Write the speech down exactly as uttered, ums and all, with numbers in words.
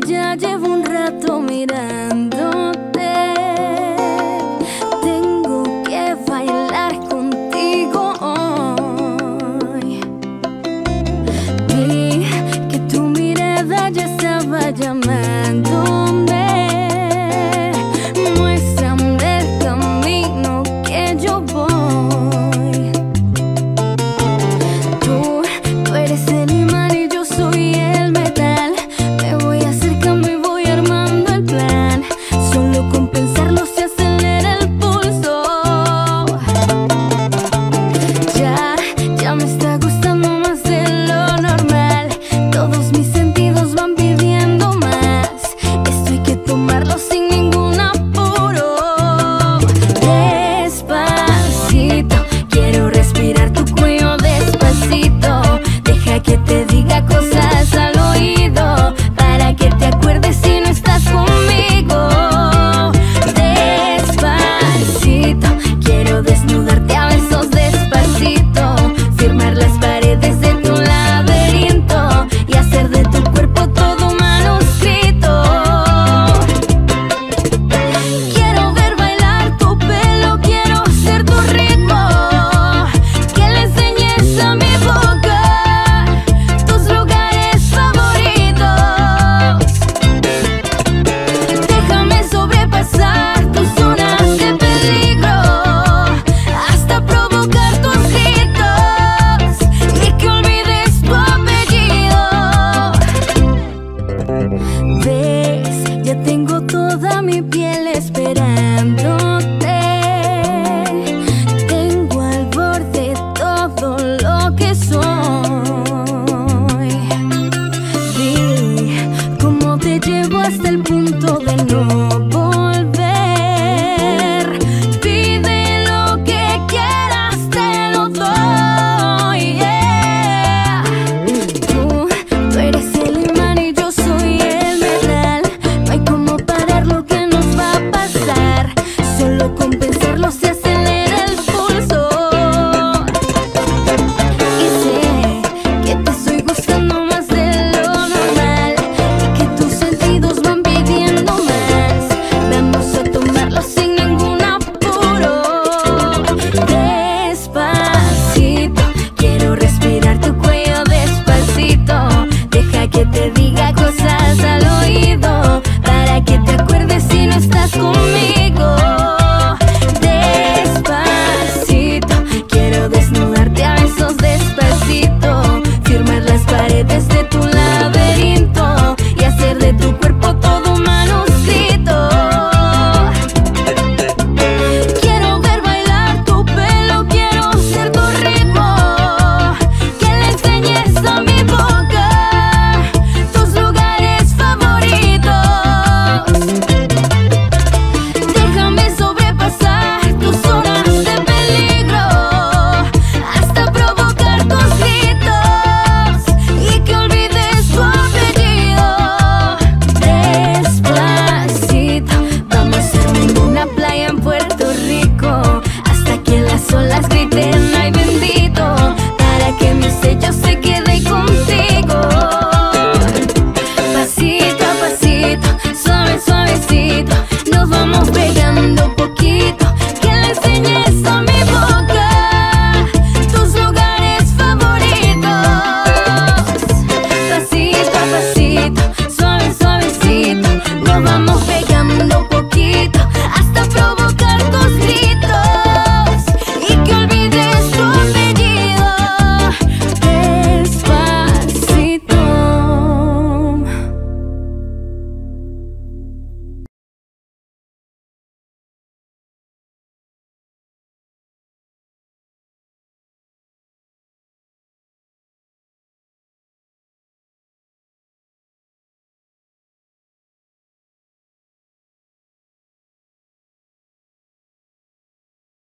ya llevo un rato mirándote. Tengo que bailar contigo hoy. Vi que tu mirada ya estaba llamándome. Muéstrame el camino que yo voy. Tú, tú eres el imán y yo soy el metal. Me voy acercando y voy armando el plan. Solo con pensarlo se acelera el pulso. Ya, ya me está gustando más de lo normal. Todos mis sentidos van pidiendo más. Esto hay que tomarlo sin ningún apuro. Despacito, quiero respirar tu cuello despacito. Deja que te diga cosas al oído, para que te acuerdes si no estás conmigo. Despacito, quiero desnudarte a besos despacito. Firmar las paredes de tu laberinto y hacer de tu cuerpo todo un manuscrito. Quiero ver bailar tu pelo, quiero ser tu ritmo. Que le enseñes a mi boca tus lugares favoritos. Déjame sobrepasar tus zonas de peligro, hasta provocar tus gritos y que olvides tu apellido. ¿Ves? Ya tengo toda mi piel esperando.